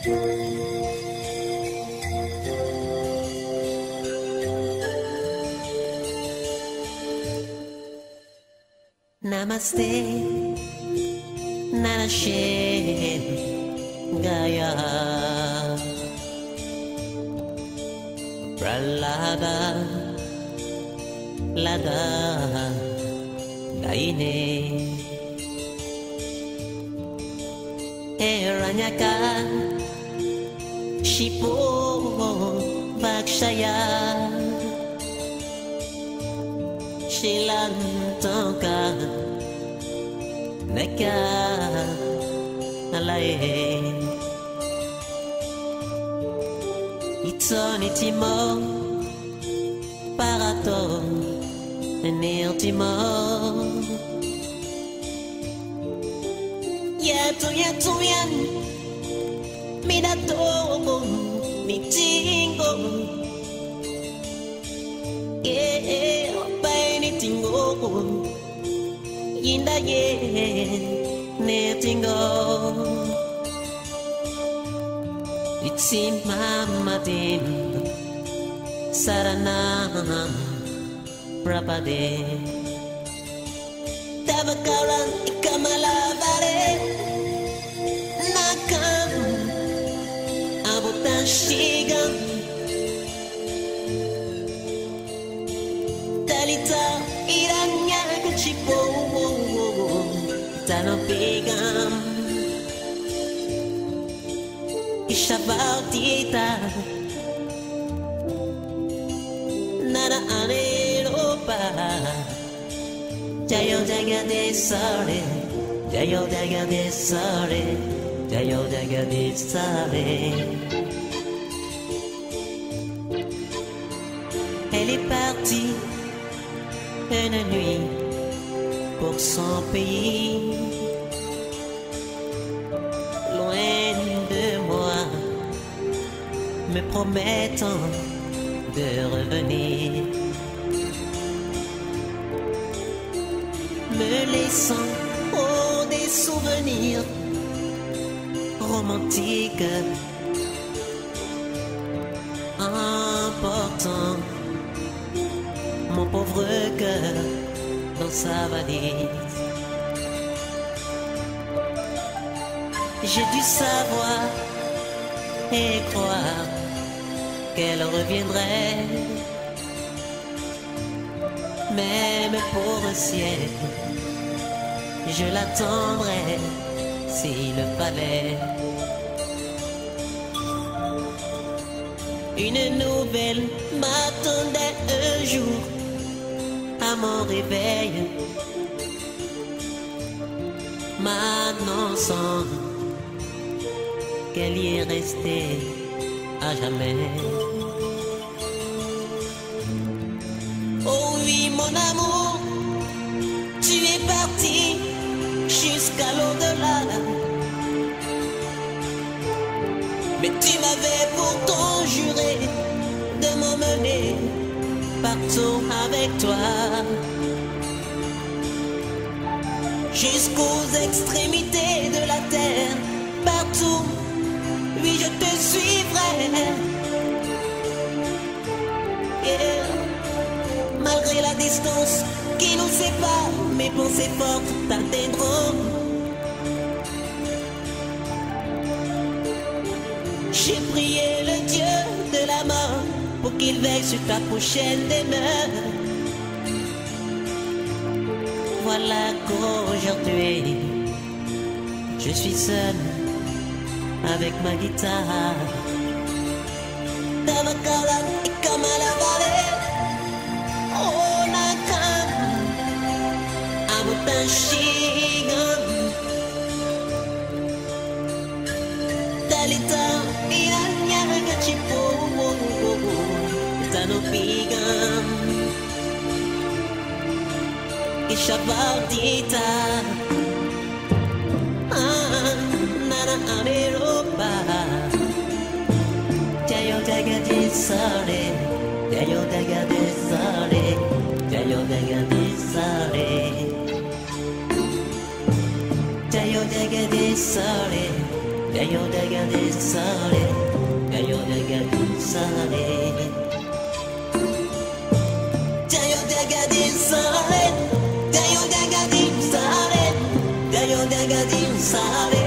Namaste, Nanashen, Gaya, Pralada, Lada, Daine, Eranyaka, Shipo, Vakshaya, Shilantanka, Neka, Alae, Itonitimo, Parato, Nirtimo, Yatuyan, Minato, Mitingo, yeah, Painitingo, Yinda, yeah, Netingo, it's in Mamadim, Saranam, Prabade, Tabakaran, Ikamalavare, Nakam, Abutashigam, Talita, Iranya, Kuchipo, Tanopigam, Ishabautita, Nana Aneropa, Jayo Daga de Sare, Jayo Daga de Sare, Jayo Daga de Sare. Elle est partie une nuit pour son pays, loin de moi, me promettant de revenir, me laissant des souvenirs romantiques, emportant mon pauvre cœur dans sa valise. J'ai dû savoir et croire qu'elle reviendrait, même pour un siècle, je l'attendrai s'il le fallait. Une nouvelle m'attendait un jour à mon réveil, m'annonçant qu'elle y est restée à jamais. Oh oui, mon amour, tu es parti jusqu'à l'au-delà, mais tu m'avais pourtant juré de m'emmener partout avec toi, jusqu'aux extrémités de la terre, partout, oui je te suivrai. Yeah. Malgré la distance qui nous sépare, mes pensées fortes t'atteindront. J'ai prié le Dieu de la mort pour qu'il veille sur ta prochaine demeure. Voilà qu'aujourd'hui, je suis seul avec ma guitare. Tabakala ikamalabale, oh nakam, abutanshigam, talita iranya gachipo, tanopigam, ishabaldita, nana aneropa. Jayo daga de sare, jayo daga de sare, jayo daga de sare, jayo daga de sare, Gayo daga di sale, gayo daga di sale. Gayo daga di sale, gayo daga di sale, gayo daga di sale.